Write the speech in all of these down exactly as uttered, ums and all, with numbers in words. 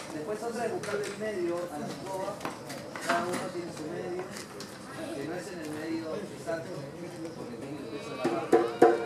Después otra es buscarle el medio a la escoba. Cada uno tiene su medio, que no es en el medio exacto, porque tiene el peso de la barra.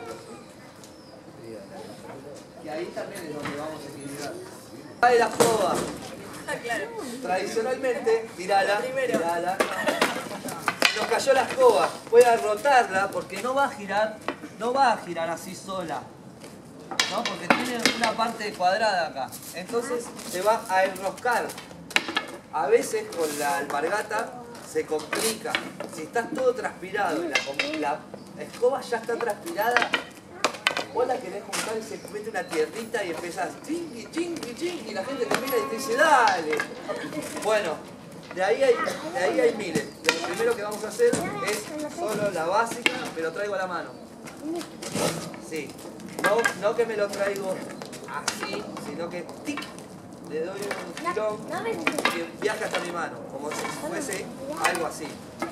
Y ahí también es donde vamos a equilibrar. De la escoba. Tradicionalmente, tirala, tirala. Nos cayó la escoba. Voy a rotarla porque no va a girar, no va a girar así sola. ¿No? Porque tiene una parte cuadrada acá. Entonces se va a enroscar. A veces con la alpargata se complica. Si estás todo transpirado y la, la escoba ya está transpirada, vos la querés juntar y se mete una tiernita y empiezas chingui, chingui, chingui, y la gente te mira y te dice dale. Bueno, de ahí hay, de ahí hay miles. Lo primero que vamos a hacer es solo la básica, pero traigo a la mano. Sí. No, no que me lo traigo así, sino que tic, le doy un tirón y viaja hasta mi mano, como si fuese algo así.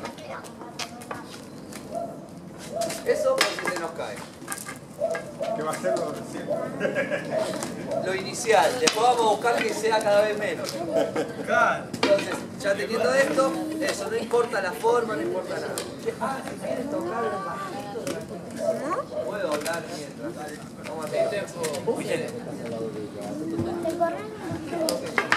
Eso por si se nos cae. ¿Qué va a ser lo recién? Lo inicial, después vamos a buscar que sea cada vez menos. Entonces, ya teniendo esto, eso, no importa la forma, no importa nada. Ah, si quieres tocar un bajito, puedo hablar mientras. Vamos a hacer. Muy bien.